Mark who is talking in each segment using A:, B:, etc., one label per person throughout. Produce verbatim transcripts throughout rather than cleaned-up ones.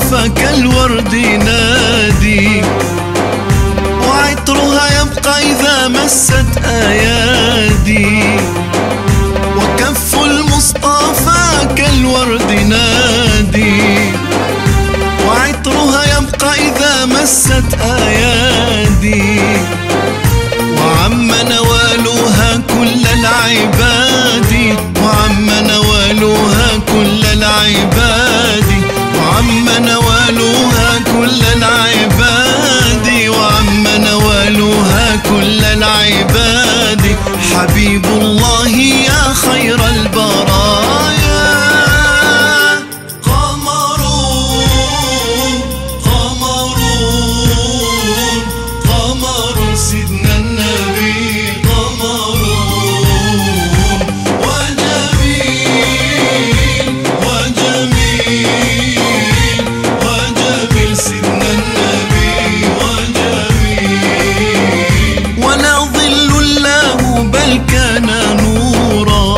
A: المصطفى كالورد نادي، وعطرها يبقى إذا مست أيادي. وكف المصطفى كالورد نادي، وعطرها يبقى إذا مست أيادي. وعم نوالها كل العباد، وعم نوالها كل العباد، وعم نوالها كل العباد، وعم نوالها كل العباد. حبيب الله يا خير البرايا، قمرون قمرون قمر سيدنا النبي، قمرون وجميل وجميل وجميل سيدنا النبي وجميل. ولا ظل له بل كان نورا،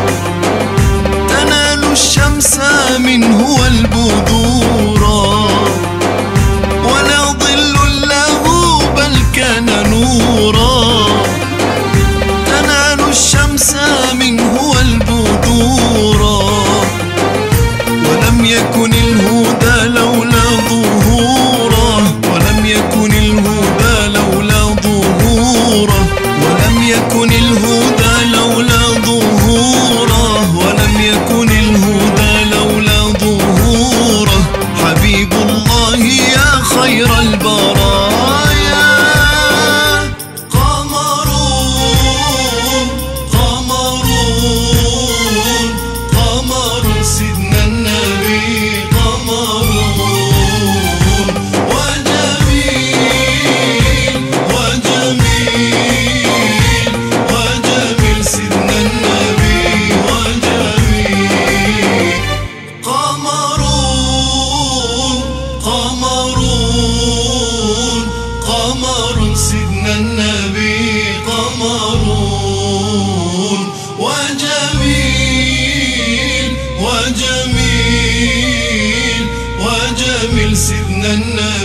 A: تنال الشمس منه والبذورا. ولا ظل له بل كان نورا، تنال الشمس منه والبذورا. ولم يكن الهدى لولا ظهورا، ولم يكن الهدى لولا ظهورا، ولم يكن الهدى لولا ظهورا، ولم يكن الهدى لولا ظهورا. حبيب الله يا خير البرايا، قمرون قمرون قمر سيدنا النبي، قمرون وجميل وجميل وجميل سيدنا النبي وجميل. قمرون قمرون قمر سيدنا النبي، قمرون وجميل وجميل وجميل سيدنا النبي.